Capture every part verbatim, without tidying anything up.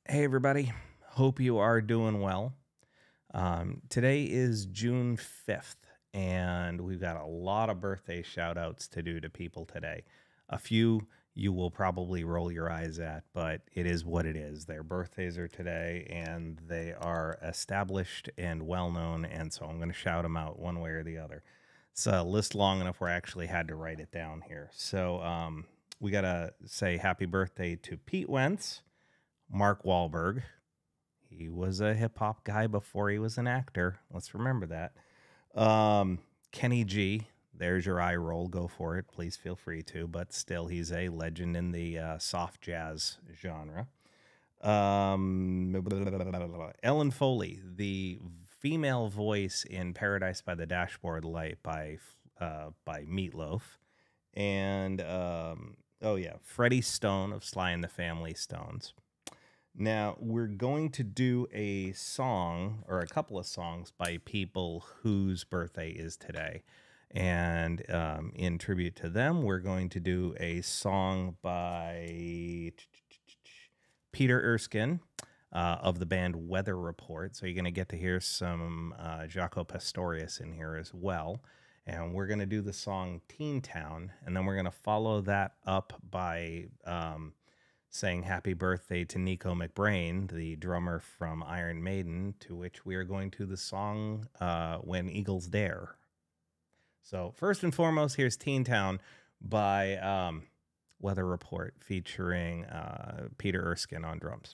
Hey, everybody. Hope you are doing well. Um, today is June fifth, and we've got a lot of birthday shout outs to do to people today. A few you will probably roll your eyes at, but it is what it is. Their birthdays are today, and they are established and well known, and so I'm going to shout them out one way or the other. It's a list long enough where I actually had to write it down here. So um, we got to say happy birthday to Pete Wentz. Mark Wahlberg. He was a hip hop guy before he was an actor. Let's remember that. Um, Kenny G. There's your eye roll. Go for it. Please feel free to. But still, he's a legend in the uh, soft jazz genre. Um, Ellen Foley, the female voice in Paradise by the Dashboard Light by uh, by Meatloaf. And, um, oh yeah, Freddie Stone of Sly and the Family Stones. Now, we're going to do a song, or a couple of songs, by people whose birthday is today. And um, in tribute to them, we're going to do a song by Peter Erskine uh, of the band Weather Report. So you're going to get to hear some uh, Jaco Pastorius in here as well. And we're going to do the song Teen Town, and then we're going to follow that up by... Um, saying happy birthday to Nicko McBrain, the drummer from Iron Maiden, to which we are going to the song uh, When Eagles Dare. So first and foremost, here's Teen Town by um, Weather Report featuring uh, Peter Erskine on drums.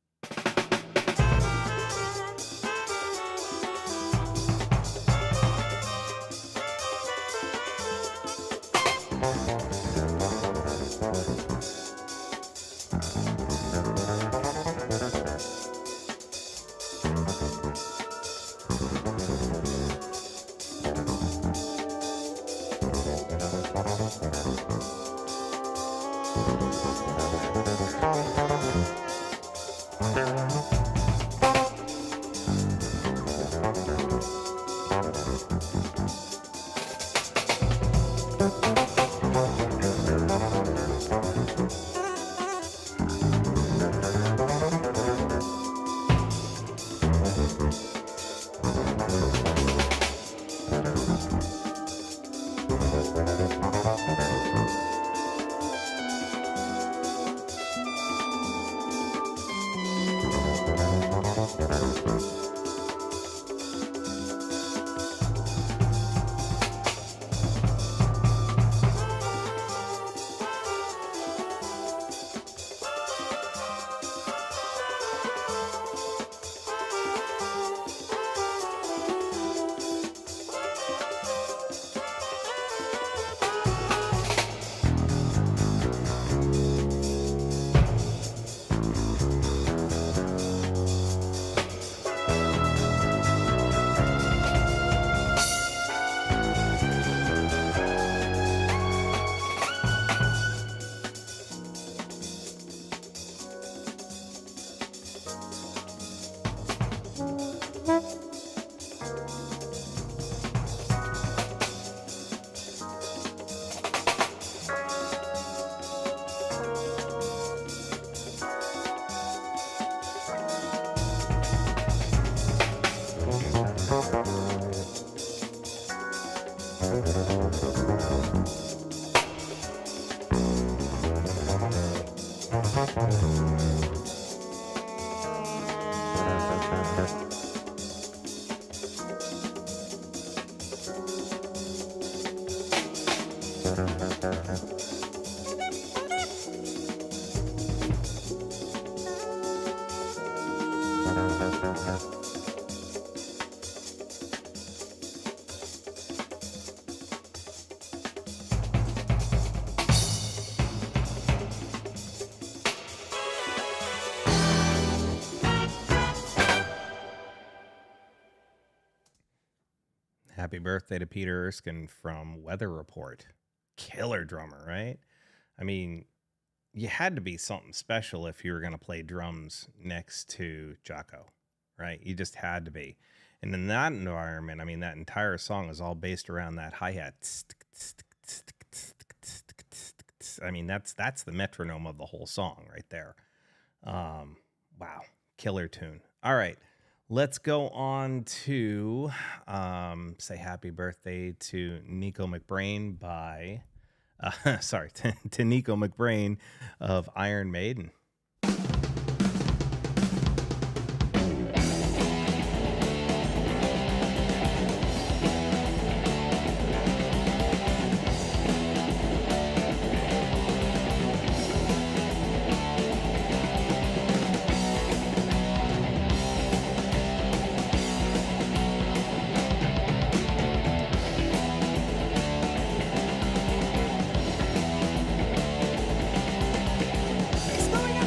Happy birthday to Peter Erskine from Weather Report. Killer drummer, right? I mean, you had to be something special if you were going to play drums next to Jaco, right? You just had to be. And in that environment, I mean, that entire song is all based around that hi-hat. I mean, that's that's the metronome of the whole song right there. Um, Wow, killer tune. All right, let's go on to um, say happy birthday to Nicko McBrain by, uh, sorry, to, to Nicko McBrain of Iron Maiden. It's going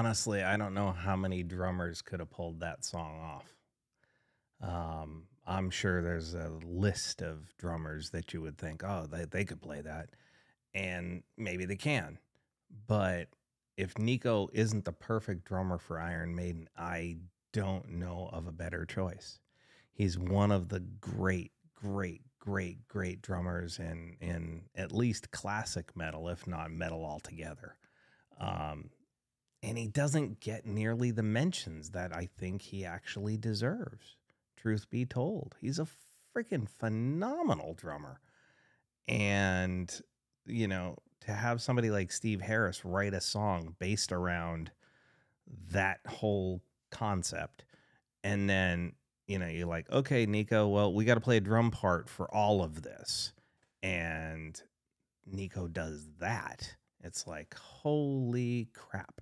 honestly, I don't know how many drummers could have pulled that song off. Um, I'm sure there's a list of drummers that you would think, oh, they, they could play that. And maybe they can. But if Nicko isn't the perfect drummer for Iron Maiden, I don't know of a better choice. He's one of the great, great, great, great drummers in, in at least classic metal, if not metal altogether. Um, and he doesn't get nearly the mentions that I think he actually deserves. Truth be told, he's a freaking phenomenal drummer. And, you know, to have somebody like Steve Harris write a song based around that whole concept, and then, you know, you're like, okay, Nicko, well, we got to play a drum part for all of this. And Nicko does that. It's like, holy crap.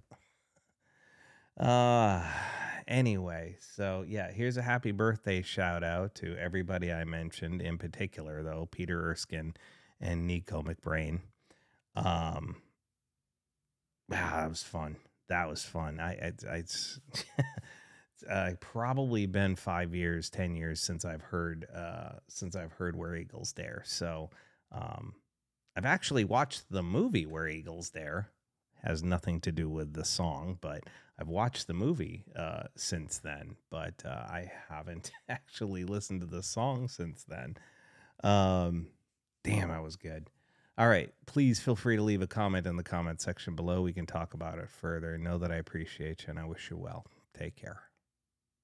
Uh, anyway, so yeah, here's a happy birthday shout out to everybody I mentioned, in particular, though, Peter Erskine and Nicko McBrain. Um, ah, that was fun. That was fun. I, I, I it's, uh, probably been five years, ten years since I've heard, uh, since I've heard Where Eagles Dare. So, um, I've actually watched the movie Where Eagles Dare. Has nothing to do with the song, but I've watched the movie uh, since then, but uh, I haven't actually listened to the song since then. Um, damn, I was good. All right, please feel free to leave a comment in the comment section below. We can talk about it further. Know that I appreciate you, and I wish you well. Take care.